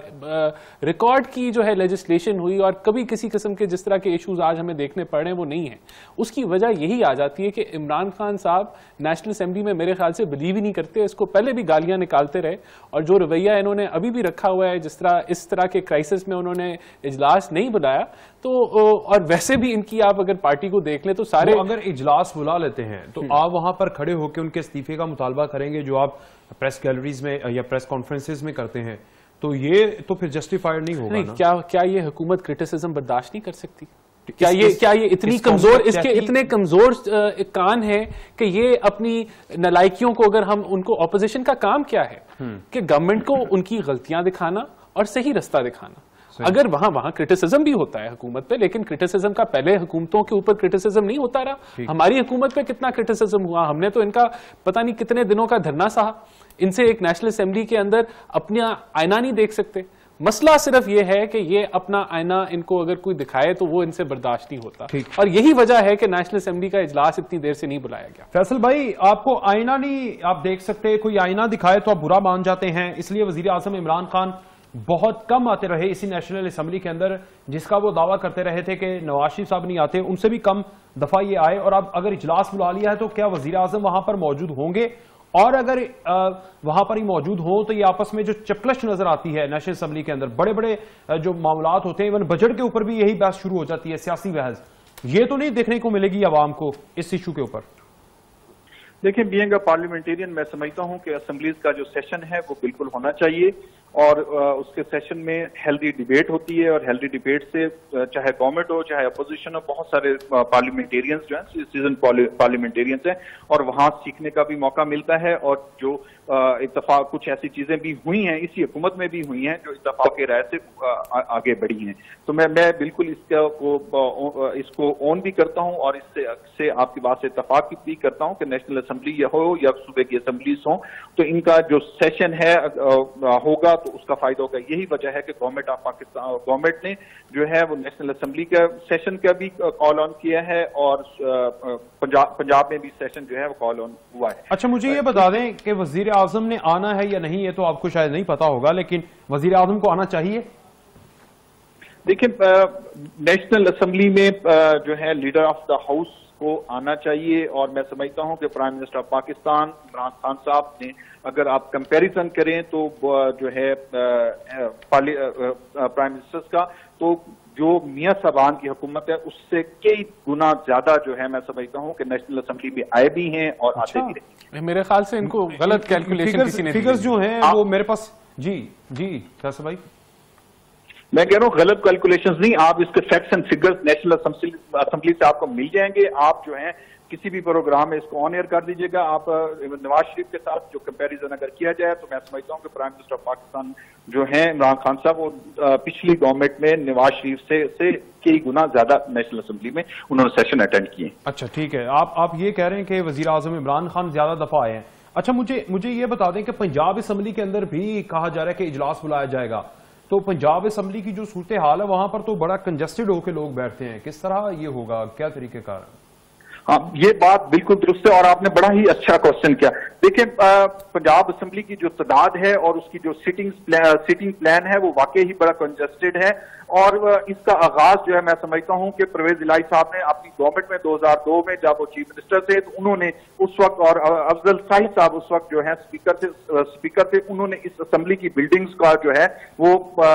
ریکارڈ کی جو ہے لیجسلیشن ہوئی, اور کبھی کسی قسم کے جس طرح کے ایشوز آج ہمیں دیکھنے پڑ رہے ہیں وہ نہیں ہیں. اس کی وجہ یہی آ جاتی ہے کہ عمران خان صاحب نیشنل اسمبلی میں میرے خیال سے بلیو ہی نہیں کرتے. اس کو پہلے بھی گالیاں نکالتے رہے, اور جو رویہ انہوں نے ابھی بھی رکھا ہوا ہے, جس طرح اس طرح کے کرائسس میں انہوں نے اجلاس نہیں بلایا, تو اور ویسے بھی ان کی آپ اگر پارٹی کو دیکھ لیں تو سارے اگر اجلاس بلا لیتے ہیں تو آپ وہاں پر کھڑے ہو کے ان کے استعفے کا مطالبہ کریں گے, جو آپ پریس گیلریز میں یا پریس کانفرنسز میں کرتے ہیں, تو یہ تو پھر جسٹیفائڈ نہیں ہوگا نا. کیا کیا یہ حکومت کرٹیسزم برداشت نہیں کر سکتی؟ کیا یہ کیا یہ اتنی کمزور, اس کے اتنے کمزور کان ہے کہ یہ اپنی نالائکیوں کو, اگر ہم ان کو, اپوزیشن کا کام کیا ہے کہ گورنمنٹ کو ان کی غلطیاں دکھانا اور صحیح رستہ دکھانا. اگر وہاں وہاں کرٹیسزم بھی ہوتا ہے حکومت پہ, لیکن کرٹیسزم کا پہلے حکومتوں کے اوپر کرٹیسزم نہیں ہوتا رہا. ہماری حکومت پہ کتنا کرٹیسزم ہوا, ہم نے تو ان کا پتہ نہیں کتنے دنوں کا دھرنا سہا. ان سے ایک نیشنل اسمبلی کے اندر اپنا آئینہ نہیں دیکھ سکتے. مسئلہ صرف یہ ہے کہ یہ اپنا آئینہ ان کو اگر کوئی دکھائے تو وہ ان سے برداشت نہیں ہوتا, اور یہی وجہ ہے کہ نیشنل اسمبلی کا اجلاس اتنی دیر سے نہیں بلایا گیا. فیصل بھائی, آپ کو آئینہ نہیں آپ دیکھ سکتے, کوئی آئینہ دکھائے تو آپ برا مان جاتے ہیں, اس لیے وزیر اعظم عمران خان بہت کم آتے رہے اسی نیشنل اسمبلی کے اندر, جس کا وہ دعویٰ کرتے رہے تھے کہ نواز شریف صاحب نہیں آتے, ان سے بھی کم دفعہ یہ آئے. اور اب اگر اجلاس بلا لیا ہے تو کیا وزیر اعظم وہاں پر موجود ہوں گے, اور اگر وہاں پر ہی موجود ہوں تو یہ آپس میں جو چپلش نظر آتی ہے نیشنل اسمبلی کے اندر, بڑے بڑے جو معاملات ہوتے ہیں, ایون بجٹ کے اوپر بھی یہی بحث شروع ہو جاتی ہے, سیاسی بحث, یہ تو نہیں دیکھنے کو ملے گی عوام کو اس ایشو کے اوپر. دیکھیں, بینگ اے پارلیمنٹیرین میں سمجھتا ہوں کہ اسمبلیز کا جو سیشن ہے وہ بالکل ہونا چاہیے, اور اس کے سیشن میں ہیلدی ڈیبیٹ ہوتی ہے, اور ہیلدی ڈیبیٹ سے چاہے گورنمنٹ ہو چاہے اپوزیشن ہو, بہت سارے پارلیمنٹیرینز جو ہیں سیزن پارلیمنٹیرینز ہیں, اور وہاں سیکھنے کا بھی موقع ملتا ہے. اور جو اتفاق کچھ ایسی چیزیں بھی ہوئی ہیں اسی حکومت میں بھی ہوئی ہیں جو اتفاق کے رائے سے آگے بڑھی ہیں. تو میں میں بالکل اس کو اس کو اون بھی کرتا ہوں, اور اس سے آپ کی بات سے اتفاق بھی کرتا ہوں کہ نیشنل اسمبلی ہو یا صوبے کی اسمبلیز ہوں تو ان کا جو سیشن ہے ہوگا تو اس کا فائدہ ہوگا. یہی وجہ ہے کہ گورنمنٹ آف پاکستان گورنمنٹ نے جو ہے وہ نیشنل اسمبلی کا سیشن کا بھی کال آن کیا ہے, اور پنجاب میں بھی سیشن جو ہے وہ کال آن ہوا ہے. اچھا, مجھے یہ بتا دیں کہ وزیر اعظم نے آنا ہے یا نہیں, یہ تو آپ کو شاید نہیں پتا ہوگا, لیکن وزیر اعظم کو آنا چاہیے. دیکھیں نیشنل اسمبلی میں جو ہے لیڈر آف دا ہاؤس کو آنا چاہیے، اور میں سمجھتا ہوں کہ prime minister of Pakistan Imran Khan صاحب نے اگر آپ کمپیریزن کریں تو جو ہے پرائم منسٹر کا، تو جو میاں صاحبان کی حکومت ہے اس سے کئی گنا زیادہ جو ہے میں سمجھتا ہوں کہ نیشنل اسمبلی میں آئے بھی ہیں اور آتے بھی رہے ہیں۔ میرے خیال سے ان کو غلط کیلکولیشن کسی نے فگرز جو ہیں وہ میرے پاس جی جی فیصل بھائی میں کہہ رہا ہوں غلط کیلکولیشنز نہیں، آپ اس کے facts and figures national assembly سے آپ کو مل جائیں گے۔ آپ جو ہیں کسی بھی پروگرام میں اس کو آن ایئر کر دیجیے گا۔ آپ نواز شریف کے ساتھ جو کمپیریزن اگر کیا جائے تو میں سمجھتا ہوں کہ پرائم منسٹر آف پاکستان جو ہیں عمران خان صاحب، وہ پچھلی گورنمنٹ میں نواز شریف سے سے کئی گنا زیادہ نیشنل اسمبلی میں انہوں نے سیشن اٹینڈ کیے۔ اچھا ٹھیک ہے، آپ آپ یہ کہہ رہے ہیں کہ وزیر اعظم عمران خان زیادہ دفعہ آئے ہیں۔ اچھا مجھے مجھے یہ بتا دیں کہ پنجاب اسمبلی کے اندر بھی کہا جا رہا ہے کہ اجلاس بلایا جائے گا، تو پنجاب اسمبلی کی جو صورتحال ہے وہاں پر تو بڑا کنجسٹڈ ہو کے لوگ بیٹھتے ہیں، کس طرح یہ ہوگا، کیا طریقہ کار ہے؟ ہاں یہ بات بالکل درست ہے اور آپ نے بڑا ہی اچھا کوشچن کیا۔ دیکھیں پنجاب اسمبلی کی جو تعداد ہے اور اس کی جو سیٹنگ سیٹنگ پلان ہے وہ واقعی ہی بڑا کنجسٹڈ ہے، اور اس کا آغاز جو ہے میں سمجھتا ہوں کہ پرویز الہی صاحب نے اپنی گورنمنٹ میں دو ہزار دو میں جب وہ چیف منسٹر تھے تو انہوں نے اس وقت، اور افضل صاحب صاحب اس وقت جو ہے اسپیکر تھے اسپیکر تھے انہوں نے اس اسمبلی کی بلڈنگز کا جو ہے وہ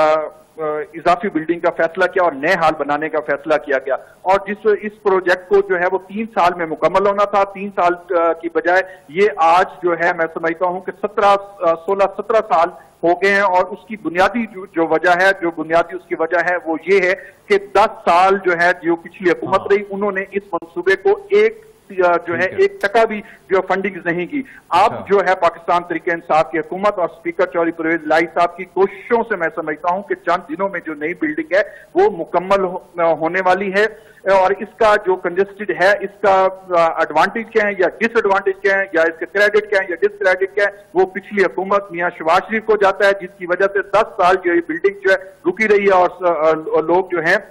اضافی بلڈنگ کا فیصلہ کیا اور نئے ہال بنانے کا فیصلہ کیا گیا، اور جس اس پروجیکٹ کو جو ہے وہ تین سال میں مکمل ہونا تھا، تین سال کی بجائے یہ آج جو ہے میں سمجھتا ہوں کہ سترہ سولہ سترہ سال ہو گئے ہیں، اور اس کی بنیادی جو وجہ ہے جو بنیادی اس کی وجہ ہے وہ یہ ہے کہ دس سال جو ہے جو پچھلی حکومت رہی انہوں نے اس منصوبے کو ایک جو ہے ایک ٹکا بھی جو فنڈنگ نہیں کی۔ اب جو ہے پاکستان تحریک انصاف کی حکومت اور اسپیکر چودھری پرویز الہی صاحب کی کوششوں سے میں سمجھتا ہوں کہ چند دنوں میں جو نئی بلڈنگ ہے وہ مکمل ہونے والی ہے، اور اس کا جو کنجسٹڈ ہے اس کا ایڈوانٹیج کیا ہے یا ڈس ایڈوانٹیج کیا ہے، یا اس کے کریڈٹ کیا ہے یا ڈس کریڈٹ کیا ہے، وہ پچھلی حکومت میاں شہباز شریف کو جاتا ہے، جس کی وجہ سے دس سال جو یہ بلڈنگ جو ہے رکی رہی ہے، اور لوگ جو ہیں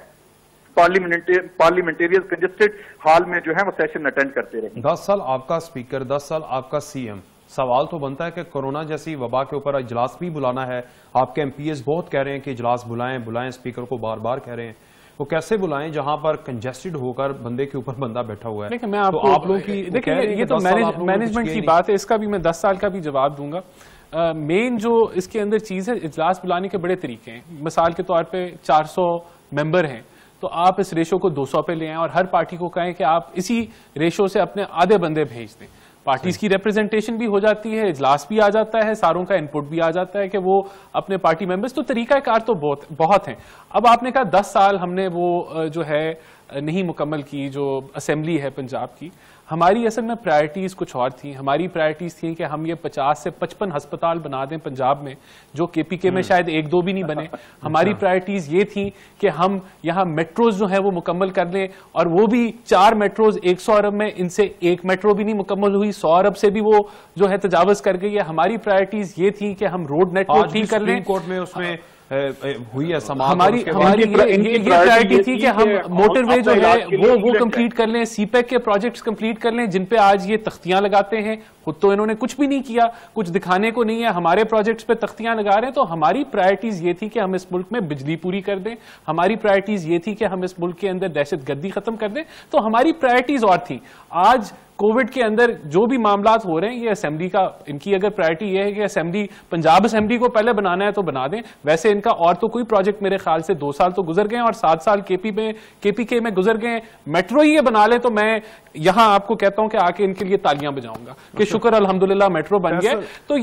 پارلیمنٹیرین کنجسٹڈ ہال میں جو ہے وہ سیشن اٹینڈ کرتے رہے۔ دس سال آپ کا اسپیکر، دس سال آپ کا سی ایم، سوال تو بنتا ہے کہ کورونا جیسی وبا کے اوپر اجلاس بھی بلانا ہے، آپ کے ایم پی ایز بہت کہہ رہے ہیں کہ اجلاس بلائیں بلائیں، اسپیکر کو بار بار کہہ رہے ہیں، وہ کیسے بلائیں جہاں پر کنجسٹڈ ہو کر بندے کے اوپر بندہ بیٹھا ہوا ہے؟ لیکن میں آپ لوگوں کی دیکھیں یہ تو مینجمنٹ کی بات ہے، اس کا بھی میں دس سال کا بھی جواب دوں گا۔ مین جو اس کے اندر چیز ہے، اجلاس بلانے کے بڑے طریقے ہیں۔ مثال کے طور پہ چار سو ممبر ہیں تو آپ اس ریشو کو دو سو پہ لے آئیں اور ہر پارٹی کو کہیں کہ آپ اسی ریشو سے اپنے آدھے بندے بھیج دیں، پارٹیز کی ریپرزنٹیشن بھی ہو جاتی ہے، اجلاس بھی آ جاتا ہے، ساروں کا انپٹ بھی آ جاتا ہے کہ وہ اپنے پارٹی ممبرز، تو طریقہ کار تو بہت بہت ہیں۔ اب آپ نے کہا دس سال ہم نے وہ جو ہے نہیں مکمل کی جو اسمبلی ہے پنجاب کی، ہماری اصل میں پرائرٹیز کچھ اور تھیں۔ ہماری پرائرٹیز تھیں کہ ہم یہ پچاس سے پچپن ہسپتال بنا دیں پنجاب میں، جو کے پی کے میں شاید ایک دو بھی نہیں بنے۔ ہماری پرائرٹیز یہ تھیں کہ ہم یہاں میٹروز جو ہیں وہ مکمل کر لیں، اور وہ بھی چار میٹروز ایک سو ارب میں، ان سے ایک میٹرو بھی نہیں مکمل ہوئی، سو ارب سے بھی وہ جو ہے تجاوز کر گئی ہے۔ ہماری پرائرٹیز یہ تھی کہ ہم روڈ نیٹ ورک ٹھیک کر لیں۔ کورٹ میں اس میں ہوئی ہے ہماری ہماری یہ پرائرٹی تھی کہ ہم موٹر وے جو ہے وہ وہ کمپلیٹ کر لیں، سی پیک کے پروجیکٹس کمپلیٹ کر لیں، جن پہ آج یہ تختیاں لگاتے ہیں۔ خود تو انہوں نے کچھ بھی نہیں کیا، کچھ دکھانے کو نہیں ہے، ہمارے پروجیکٹس پہ تختیاں لگا رہے ہیں۔ تو ہماری پرائرٹیز یہ تھی کہ ہم اس ملک میں بجلی پوری کر دیں، ہماری پرائرٹیز یہ تھی کہ ہم اس ملک کے اندر دہشت گردی ختم کر دیں۔ تو ہماری پرائرٹیز اور تھیں۔ آج کووڈ کے اندر جو بھی معاملات ہو رہے ہیں، یہ اسمبلی کا، ان کی اگر پرائرٹی یہ ہے کہ اسمبلی پنجاب اسمبلی کو پہلے بنانا ہے تو بنا دیں۔ ویسے ان کا اور تو کوئی پروجیکٹ میرے خیال سے دو سال تو گزر گئے ہیں اور سات سال کے پی میں کے پی کے میں گزر گئے ہیں۔ میٹرو ہی یہ بنا لیں تو میں یہاں آپ کو کہتا ہوں کہ آ کے ان کے لیے تالیاں بجاؤں گا کہ شکر الحمدللہ میٹرو بن گیا۔ تو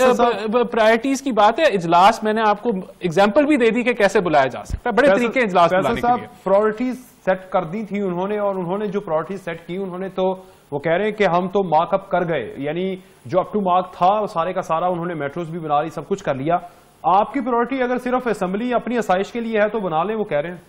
یہ پرائرٹیز کی بات ہے۔ اجلاس میں نے آپ کو اگزامپل بھی دے دی کہ کیسے بلایا جا سکتا ہے، بڑے طریقے اجلاس بلانے کے لیے۔ پرائرٹیز سیٹ کر دی تھی انہوں نے، اور انہوں نے جو پرائرٹیز سیٹ کی انہوں نے تو وہ کہہ رہے ہیں کہ ہم تو مارک اپ کر گئے، یعنی جو اپ ٹو مارک تھا وہ سارے کا سارا انہوں نے میٹروز بھی بنا لی، سب کچھ کر لیا۔ آپ کی پرائرٹی اگر صرف اسمبلی اپنی آسائش کے لیے ہے تو بنا لیں، وہ کہہ رہے ہیں۔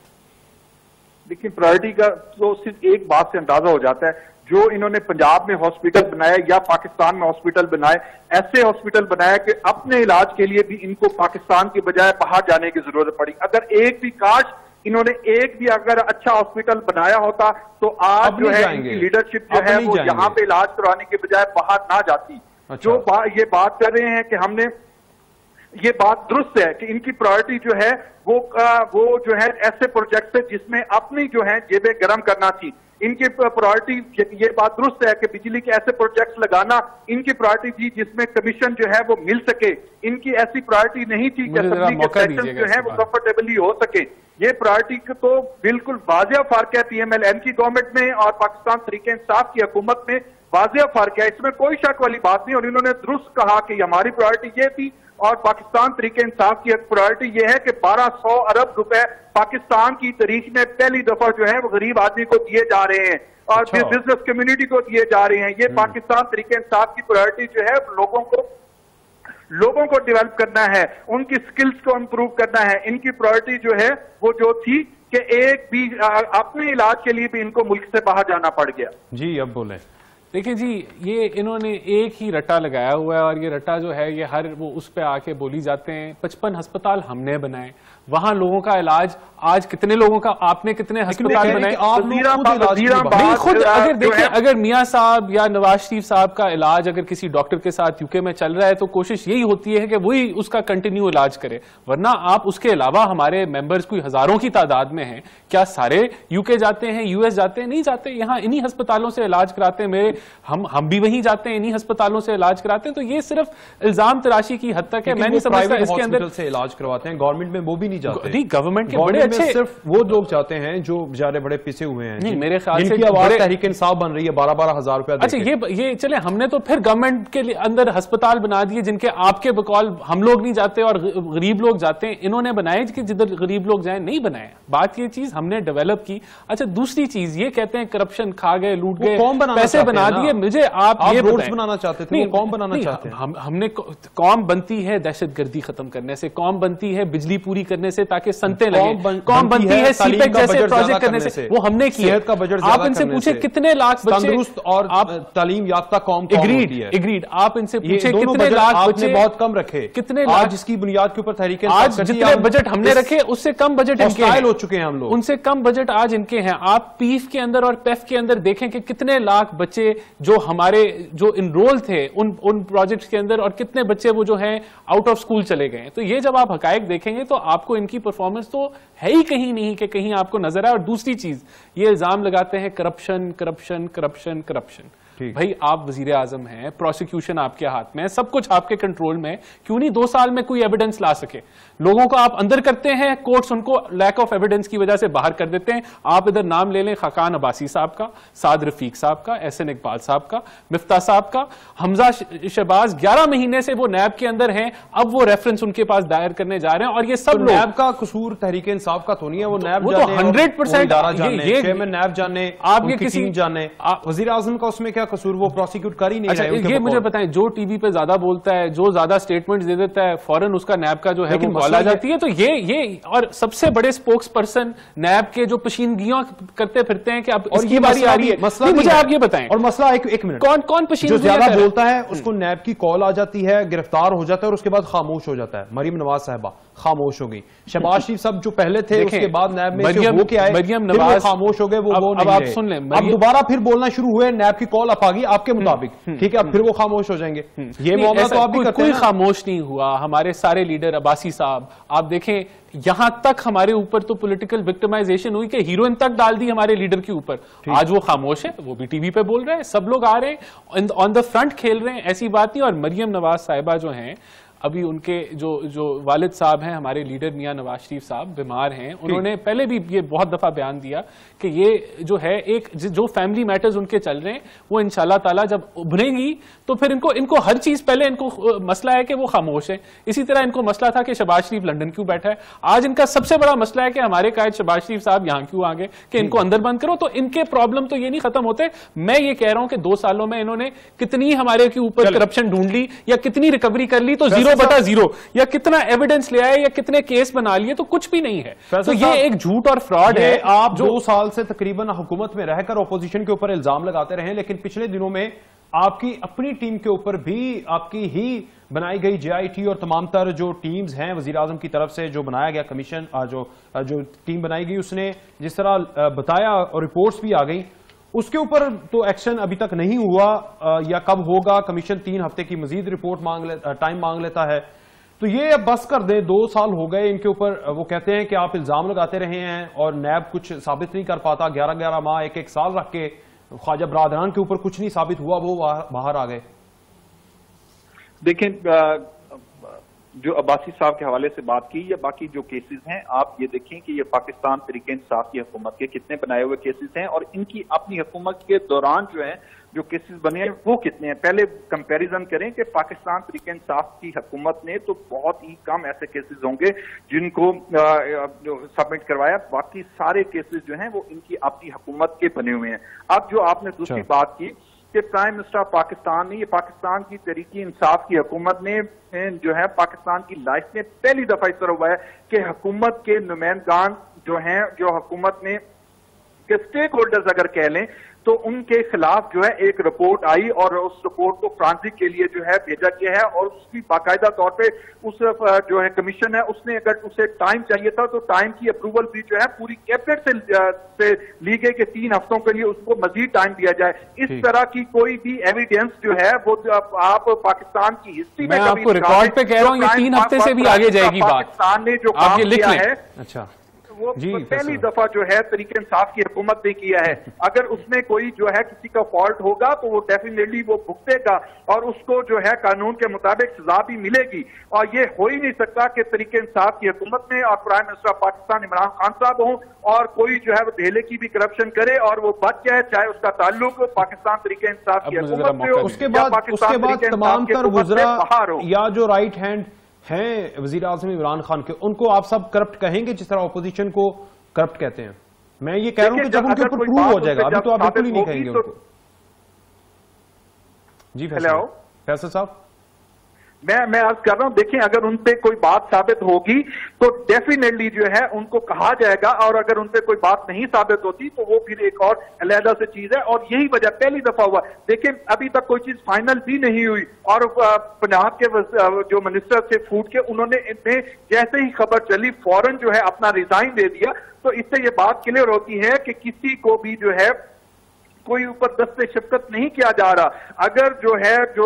دیکھیں پرائرٹی کا تو صرف ایک بات سے اندازہ ہو جاتا ہے، جو انہوں نے پنجاب میں ہاسپٹل بنایا یا پاکستان میں ہاسپٹل بنائے، ایسے ہاسپٹل بنایا کہ اپنے علاج کے لیے بھی ان کو پاکستان کی بجائے باہر جانے کی ضرورت پڑی۔ اگر ایک بھی کاش انہوں نے ایک بھی اگر اچھا ہاسپٹل بنایا ہوتا تو آج جو ہے ان کی لیڈرشپ جو ہے وہ یہاں پہ علاج کرانے کے بجائے باہر نہ جاتی۔ جو یہ بات کر رہے ہیں کہ ہم نے یہ بات درست ہے کہ ان کی پرائرٹی جو ہے وہ وہ جو ہے ایسے پروجیکٹ ہے جس میں اپنی جو ہے جیبیں گرم کرنا تھی. ان کی پرائرٹی یہ بات درست ہے کہ بجلی کے ایسے پروجیکٹس لگانا ان کی پرائرٹی تھی جس میں کمیشن جو ہے وہ مل سکے. ان کی ایسی پرائرٹی نہیں تھی کہ اسمبلی کے سیشن جو ہے وہ کمفرٹیبلی ہو سکے. یہ پرائرٹی تو بالکل واضح فرق ہے پی ایم ایل این کی گورنمنٹ میں اور پاکستان تحریک انصاف کی حکومت میں, واضح فرق ہے, اس میں کوئی شک والی بات نہیں. اور انہوں نے درست کہا کہ ہماری پرائرٹی یہ تھی اور پاکستان تحریک انصاف کی پرائرٹی یہ ہے کہ بارہ سو ارب روپے پاکستان کی تاریخ میں پہلی دفعہ جو ہے وہ غریب آدمی کو دیے جا رہے ہیں اور بزنس کمیونٹی کو دیے جا رہے ہیں. یہ پاکستان تحریک انصاف کی پرائرٹی جو ہے لوگوں کو لوگوں کو ڈیولپ کرنا ہے, ان کی سکلز کو امپروو کرنا ہے. ان کی پرائرٹی جو ہے وہ جو تھی کہ ایک بھی اپنے علاج کے لیے بھی ان کو ملک سے باہر جانا پڑ گیا. جی اب بولیں. دیکھیں جی, یہ انہوں نے ایک ہی رٹا لگایا ہوا ہے اور یہ رٹا جو ہے یہ ہر وہ اس پہ آ کے بولی جاتے ہیں. پچپن ہسپتال ہم نے بنائے, وہاں لوگوں کا علاج آج کتنے لوگوں کا, آپ نے کتنے ہسپتال بنائے؟ خود اگر دیکھیں, اگر میاں صاحب یا نواز شریف صاحب کا علاج اگر کسی ڈاکٹر کے ساتھ یو کے میں چل رہا ہے تو کوشش یہی ہوتی ہے کہ وہی اس کا کنٹینیو علاج کرے, ورنہ آپ اس کے علاوہ ہمارے ممبرز کوئی ہزاروں کی تعداد میں ہیں, کیا سارے یو کے جاتے ہیں, یو ایس جاتے ہیں؟ نہیں جاتے. یہاں انہی ہسپتالوں سے علاج کراتے ہیں. میرے ہم ہم بھی وہیں جاتے ہیں, انہی ہسپتالوں سے علاج کراتے ہیں. تو یہ صرف الزام تراشی کی حد تک ہے. میں نہیں سمجھتا اس کے اندر سے علاج کرواتے ہیں, گورنمنٹ میں وہ بھی نہیں جاتے. نہیں, گورنمنٹ کے بڑے اچھے صرف وہ لوگ جاتے ہیں جو بیچارے بڑے پسے ہوئے ہیں. نہیں, میرے خیال سے جن کی آواز تحریک انصاف بن رہی ہے, بارہ بارہ ہزار روپیہ. اچھا یہ یہ چلے, ہم نے تو پھر گورنمنٹ کے اندر ہسپتال بنا دیے جن کے آپ کے بقول ہم لوگ نہیں جاتے اور غریب لوگ جاتے ہیں. انہوں نے بنائے کہ جدھر غریب لوگ جائیں, نہیں بنائے. بات یہ چیز ہم نے ڈیولپ کی. اچھا دوسری چیز یہ کہتے ہیں کرپشن کھا گئے, لوٹ گئے, پیسے بنا دیے. مجھے آپ یہ روڈز بنانا چاہتے تھے, قوم بنانا چاہتے ہیں. ہم نے قوم بنتی ہے دہشت گردی ختم کرنے سے, قوم بنتی ہے بجلی پوری کرنے سے تاکہ سنتے لگیں, قوم بنتی ہے سی پیک جیسے پروجیکٹ کرنے سے, وہ ہم نے کیا. آپ ان سے پوچھیں کتنے لاکھ بچے تندرست اور تعلیم یافتہ قوم اگریڈ اگریڈ آپ ان سے پوچھیں کتنے لاکھ بچے بہت کم رکھے, کتنے آج جس کی بنیاد کے اوپر تحریک آج جتنے بجٹ ہم نے رکھے اس سے کم بجٹ ان کے ہو چکے ہیں. ہم لوگ ان سے کم بجٹ آج ان کے ہیں. آپ پیف کے اندر اور پیف کے اندر دیکھیں کہ کتنے لاکھ بچے جو ہمارے جو انرول تھے ان ان پروجیکٹس کے اندر, اور کتنے بچے وہ جو ہیں آؤٹ آف اسکول چلے گئے. تو یہ جب آپ حقائق دیکھیں گے تو آپ کو ان کی پرفارمنس تو ہے ہی کہیں نہیں کہ کہیں آپ کو نظر آئے. اور دوسری چیز یہ الزام لگاتے ہیں کرپشن کرپشن کرپشن کرپشن. بھائی آپ وزیر اعظم ہیں, پروسیکیوشن آپ کے ہاتھ میں, سب کچھ آپ کے کنٹرول میں, کیوں نہیں دو سال میں کوئی ایویڈنس لا سکے؟ لوگوں کو آپ اندر کرتے ہیں, کورٹس ان کو لیک آف ایویڈنس کی وجہ سے باہر کر دیتے ہیں. آپ ادھر نام لے لیں خاقان عباسی صاحب کا, سعد رفیق صاحب کا, احسن اقبال صاحب کا, مفتاح صاحب کا, حمزہ شہباز گیارہ مہینے سے وہ نیب کے اندر ہیں, اب وہ ریفرنس ان کے پاس دائر کرنے جا رہے ہیں. اور یہ سب نیب کا قصور تحریک انصاف کا تو نہیں ہے, وہ نیب تو ہنڈریڈ پرسینٹ نیب جانے, آپ یہ کسی جانے, وزیر اعظم کا اس میں کیا قصور, وہ پروسیکیوٹ کر ہی نہیں رہے. یہ مجھے بتائیں, جو ٹی وی پہ زیادہ بولتا ہے, جو زیادہ سٹیٹمنٹ دے دیتا ہے, فوراً اس کا نیب کا جو ہے وہ کال آ جاتی ہے. تو یہ یہ اور سب سے بڑے سپوکس پرسن نیب کے جو پشینگیاں کرتے پھرتے ہیں کہ اب اس کی باری آ رہی ہے. مجھے آپ یہ بتائیں, اور مسئلہ ایک منٹ, کون کون پشینگیاں جو زیادہ بولتا ہے اس کو نیب کی کال آ جاتی ہے, گرفتار ہو جاتا ہے اور اس کے بعد خاموش ہو جاتا ہے. مریم نواز صاحبہ خاموش ہو گئی. شہباز شریف صاحب جو پہلے تھے اس کے بعد نیب میں سے ہو کے آئے, مریم نواز خاموش ہو گئے, وہ وہ نہیں رہے. سن لیں, اب دوبارہ پھر بولنا شروع ہوئے, نیب کی کال آپ آ گئی آپ کے مطابق, ٹھیک ہے, اب پھر وہ خاموش ہو جائیں گے. یہ معاملہ تو آپ بھی کرتے ہیں. کوئی خاموش نہیں ہوا. ہمارے سارے لیڈر, عباسی صاحب آپ دیکھیں, یہاں تک ہمارے اوپر تو پولیٹیکل وکٹمائزیشن ہوئی کہ ہیروئن تک ڈال دی ہمارے لیڈر کے اوپر. آج وہ خاموش ہے, وہ بھی ٹی وی پہ بول رہے ہیں, سب لوگ آ رہے ہیں, آن دا فرنٹ کھیل رہے ہیں, ایسی بات نہیں. اور مریم نواز صاحبہ جو ہیں, ابھی ان کے جو جو والد صاحب ہیں ہمارے لیڈر میاں نواز شریف صاحب بیمار ہیں. انہوں نے پہلے بھی یہ بہت دفعہ بیان دیا کہ یہ جو ہے ایک جو فیملی میٹرز ان کے چل رہے ہیں وہ انشاءاللہ تعالیٰ جب ابھریں گی تو پھر ان کو ان کو ہر چیز, پہلے ان کو مسئلہ ہے کہ وہ خاموش ہیں. اسی طرح ان کو مسئلہ تھا کہ شہباز شریف لندن کیوں بیٹھا ہے. آج ان کا سب سے بڑا مسئلہ ہے کہ ہمارے قائد شہباز شریف صاحب یہاں کیوں آ گئے, کہ ان کو اندر بند کرو. تو ان کے پرابلم تو یہ نہیں ختم ہوتے. میں یہ کہہ رہا ہوں کہ دو سالوں میں انہوں نے کتنی ہمارے کے اوپر کرپشن ڈھونڈ لی یا کتنی ریکوری کر لی, تو زیرو بٹا زیرو, یا کتنا ایویڈنس لے آئے یا کتنے کیس بنا لیے, تو کچھ بھی نہیں ہے. تو یہ ایک جھوٹ اور فراڈ ہے. آپ دو سال سے تقریباً حکومت میں رہ کر اپوزیشن کے اوپر الزام لگاتے رہے, لیکن پچھلے دنوں میں آپ کی اپنی ٹیم کے اوپر بھی آپ کی ہی بنائی گئی جے آئی ٹی اور تمام تر جو ٹیمز ہیں وزیر اعظم کی طرف سے جو بنایا گیا کمیشن, جو جو ٹیم بنائی گئی, اس نے جس طرح بتایا اور رپورٹس بھی آ گئی, اس کے اوپر تو ایکشن ابھی تک نہیں ہوا, یا کب ہوگا؟ کمیشن تین ہفتے کی مزید رپورٹ مانگ ٹائم مانگ لیتا ہے. تو یہ اب بس کر دیں، دو سال ہو گئے ان کے اوپر، وہ کہتے ہیں کہ آپ الزام لگاتے رہے ہیں اور نیب کچھ ثابت نہیں کر پاتا، گیارہ گیارہ ماہ ایک ایک سال رکھ کے خواجہ برادران کے اوپر کچھ نہیں ثابت ہوا، وہ باہر آ گئے. دیکھیں جو عباسی صاحب کے حوالے سے بات کی یا باقی جو کیسز ہیں، آپ یہ دیکھیں کہ یہ پاکستان تحریک انصاف کی حکومت کے کتنے بنائے ہوئے کیسز ہیں اور ان کی اپنی حکومت کے دوران جو ہیں جو کیسز بنے ہیں وہ کتنے ہیں. پہلے کمپیریزن کریں کہ پاکستان تحریک انصاف کی حکومت نے تو بہت ہی کم ایسے کیسز ہوں گے جن کو سبمٹ کروایا، باقی سارے کیسز جو ہیں وہ ان کی اپنی حکومت کے بنے ہوئے ہیں. اب جو آپ نے دوسری بات کی کہ پرائم منسٹر آف پاکستان نے، یہ پاکستان کی تحریک انصاف کی حکومت نے جو ہے پاکستان کی لائف میں پہلی دفعہ اس طرح ہوا ہے کہ حکومت کے نمائندگان جو ہیں، جو حکومت نے کہ سٹیک ہولڈرز اگر کہہ لیں تو ان کے خلاف جو ہے ایک رپورٹ آئی اور اس رپورٹ کو فرانسک کے لیے جو ہے بھیجا گیا ہے اور اس کی باقاعدہ طور پہ اس جو ہے کمیشن ہے اس نے اگر اسے ٹائم چاہیے تھا تو ٹائم کی اپروول بھی جو ہے پوری کیبنٹ سے لی گئی کہ تین ہفتوں کے لیے اس کو مزید ٹائم دیا جائے. اس طرح کی کوئی بھی ایویڈینس جو ہے وہ آپ پاکستان کی ہسٹری میں آپ کو ریکارڈ پہ کہہ رہا ہوں یہ تین ہفتے سے بھی آگے جائے گی بات. پاکستان نے جو کام کیا ہے اچھا وہ پہلی دفعہ جو ہے تحریک انصاف کی حکومت نے کیا ہے. اگر اس میں کوئی جو ہے کسی کا فالٹ ہوگا تو وہ ڈیفینیٹلی وہ بھگتے گا اور اس کو جو ہے قانون کے مطابق سزا بھی ملے گی. اور یہ ہو ہی نہیں سکتا کہ تحریک انصاف کی حکومت میں اور prime minister of Pakistan Imran Khan صاحب ہوں اور کوئی جو ہے وہ دہلے کی بھی کرپشن کرے اور وہ بچ جائے، چاہے اس کا تعلق پاکستان تحریک انصاف کی حکومت میں ہو. اس کے بعد اس کے بعد تمام تر وزراء یا جو رائٹ ہینڈ ہیں وزیر اعظم عمران خان کے، ان کو آپ سب کرپٹ کہیں گے جس طرح اپوزیشن کو کرپٹ کہتے ہیں؟ میں یہ کہہ رہا ہوں کہ جب ان کے اوپر پروو ہو جائے گا، ابھی تو آپ بالکل ہی نہیں کہیں گے ان کو. جی فیصل صاحب میں میں عرض کر رہا ہوں، دیکھیں اگر ان پہ کوئی بات ثابت ہوگی تو ڈیفینیٹلی جو ہے ان کو کہا جائے گا اور اگر ان پہ کوئی بات نہیں ثابت ہوتی تو وہ پھر ایک اور علیحدہ سے چیز ہے. اور یہی وجہ پہلی دفعہ ہوا. دیکھیں ابھی تک کوئی چیز فائنل بھی نہیں ہوئی اور پنجاب کے جو منسٹر تھے فوڈ کے، انہوں نے جیسے ہی خبر چلی فوراً جو ہے اپنا ریزائن دے دیا. تو اس سے یہ بات کلیئر ہوتی ہے کہ کسی کو بھی جو ہے کوئی اوپر دست شفقت نہیں کیا جا رہا. اگر جو ہے جو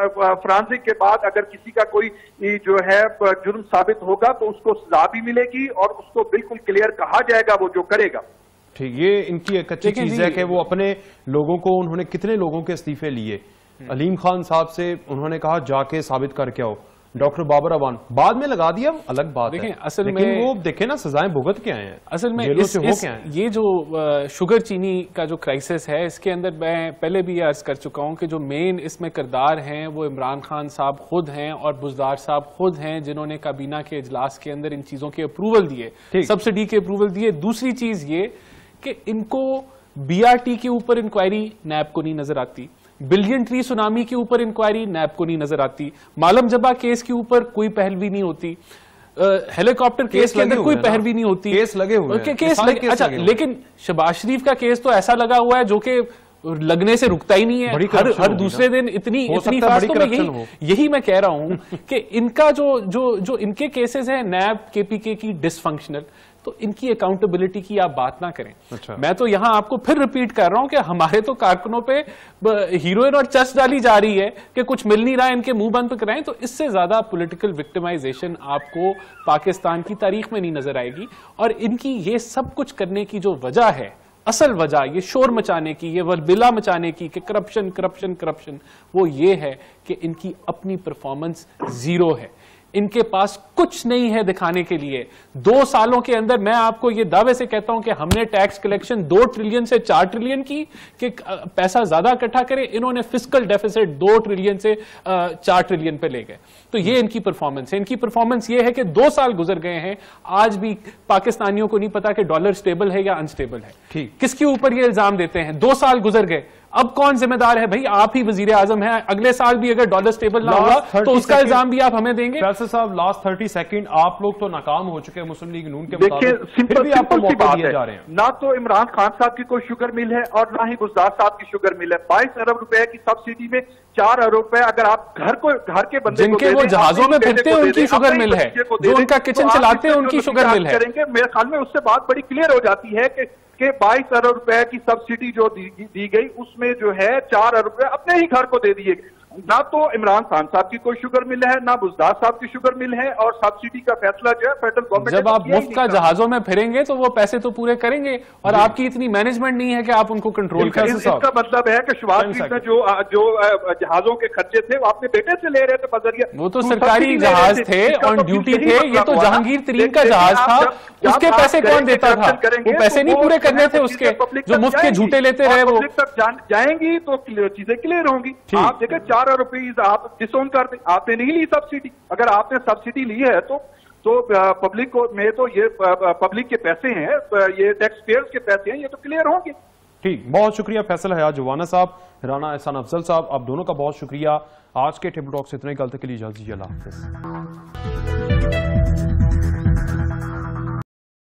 فرانسک کے بعد اگر کسی کا کوئی جو ہے جرم ثابت ہوگا تو اس کو سزا بھی ملے گی اور اس کو بالکل کلیئر کہا جائے گا وہ جو کرے گا. ٹھیک، یہ ان کی ایک اچھی چیز ہے کہ وہ اپنے لوگوں کو، انہوں نے کتنے لوگوں کے استعفے لیے. علیم خان صاحب سے انہوں نے کہا جا کے ثابت کر کے آؤ. ڈاکٹر بابر اعوان بعد میں لگا دیا، الگ بات ہے، اصل میں وہ دیکھیں نا سزائیں بھگت کے آئے ہیں. اصل میں یہ جو شوگر چینی کا جو کرائسس ہے اس کے اندر میں پہلے بھی یہ عرض کر چکا ہوں کہ جو مین اس میں کردار ہیں وہ عمران خان صاحب خود ہیں اور بزدار صاحب خود ہیں جنہوں نے کابینہ کے اجلاس کے اندر ان چیزوں کے اپروول دیے، سبسڈی کے اپروول دیے. دوسری چیز یہ کہ ان کو بی آر ٹی کے اوپر انکوائری نیب کو نہیں نظر آتی، بلین ٹری سونامی کے اوپر انکوائری نیب کو نہیں نظر آتی، مالم جبا کیس کے اوپر کوئی پہلوی نہیں ہوتی، ہیلی کاپٹر کیس کے اندر کوئی پہلوی نہیں ہوتی. کیس لگے ہوئے ہیں. اچھا لیکن شہباز شریف کا کیس تو ایسا لگا ہوا ہے جو کہ لگنے سے رکتا ہی نہیں ہے، ہر دوسرے دن اتنی اتنی فاسٹ. یہی میں کہہ رہا ہوں کہ ان کا جو جو ان کے کیسز ہیں نیب کے پی کے کی ڈس فنکشنل، تو ان کی اکاؤنٹیبلٹی کی آپ بات نہ کریں. میں تو یہاں آپ کو پھر ریپیٹ کر رہا ہوں کہ ہمارے تو کارکنوں پہ ہیروئن اور چرچ ڈالی جا رہی ہے کہ کچھ مل نہیں رہا ہے، ان کے منہ بند پہ کرائیں. تو اس سے زیادہ پولیٹیکل وکٹمائزیشن آپ کو پاکستان کی تاریخ میں نہیں نظر آئے گی. اور ان کی یہ سب کچھ کرنے کی جو وجہ ہے، اصل وجہ یہ شور مچانے کی، یہ ولبلا مچانے کی کہ کرپشن کرپشن کرپشن، وہ یہ ہے کہ ان کی اپنی پرفارمنس زیرو ہے. ان کے پاس کچھ نہیں ہے دکھانے کے لیے. دو سالوں کے اندر میں آپ کو یہ دعوے سے کہتا ہوں کہ ہم نے ٹیکس کلیکشن دو ٹریلین سے چار ٹریلین کی کہ پیسہ زیادہ اکٹھا کرے، انہوں نے فسکل ڈیفیسٹ دو ٹریلین سے چار ٹریلین پہ لے گئے. تو یہ ان کی پرفارمنس ہے. ان کی پرفارمنس یہ ہے کہ دو سال گزر گئے ہیں، آج بھی پاکستانیوں کو نہیں پتا کہ ڈالر سٹیبل ہے یا انسٹیبل ہے. کس کے اوپر یہ الزام دیتے ہیں؟ دو سال گزر گئے، اب کون ذمہ دار ہے؟ بھائی آپ ہی وزیر اعظم ہیں. اگلے سال بھی اگر ڈالر سٹیبل نہ ہوا تو اس کا الزام بھی آپ ہمیں دیں گے. فیصل صاحب لاسٹ تھرٹی سیکنڈ، آپ لوگ تو ناکام ہو چکے ہیں مسلم لیگ نون کے مطابق، پھر بھی آپ کو موقع دیے جا رہے ہیں. نہ تو عمران خان صاحب کی کوئی شوگر مل ہے اور نہ ہی بزدار صاحب کی شوگر مل ہے. بائیس ارب روپے کی سبسڈی میں چار ارب روپے اگر آپ گھر کو گھر کے بندے جن کے وہ جہازوں میں پھرتے ہیں ان کی شوگر مل ہے، جو ان کا کچن چلاتے ہیں ان کی شوگر مل ہے. کریں گے میرے خیال میں اس سے بات بڑی کلیئر ہو جاتی ہے کہ کہ بائیس ارب روپے کی سبسڈی جو دی گئی اس میں جو ہے چار ارب روپے اپنے ہی گھر کو دے دیے. ना तो इमरान खान साहब की कोई शुगर मिल है, ना बुजदार साहब की शुगर मिल है, और सब्सिडी का फैसला जो है फेडरल गवर्नमेंट जब आप मुफ्त का जहाजों में फिरेंगे तो वो पैसे तो पूरे करेंगे, और आपकी इतनी मैनेजमेंट नहीं है कि आप उनको कंट्रोल कर सकें। इसका मतलब है कि शवाब शरीफ में जो जो जहाजों के खर्चे थे वो अपने बेटे से ले रहे थे बजरिया, वो तो सरकारी जहाज थे, ऑन ड्यूटी थे, ये तो जहांगीर तरीन का जहाज था, उसके पैसे कौन देता था? वो पैसे नहीं पूरे करने थे उसके, जो मुफ्त के झूठे लेते रहे वो। पब्लिक तक जाएंगी तो चीजें क्लियर होंगी। आप देखें चार रुपीज आप डिसोन कर दें, आपने नहीं ली सब्सिडी, अगर आपने सब्सिडी ली है तो तो पब्लिक को में तो ये पब्लिक के पैसे हैं, ये टैक्स पेयर्स के पैसे हैं, ये तो क्लियर होंगे। ठीक, बहुत शुक्रिया फैसल हयात जवाना साहब, राना एहसान अफजल साहब, आप दोनों का बहुत शुक्रिया। आज के टेबल टॉक से इतना ही, कल तक के लिए इजाजत दीजिए, अल्लाह हाफिज।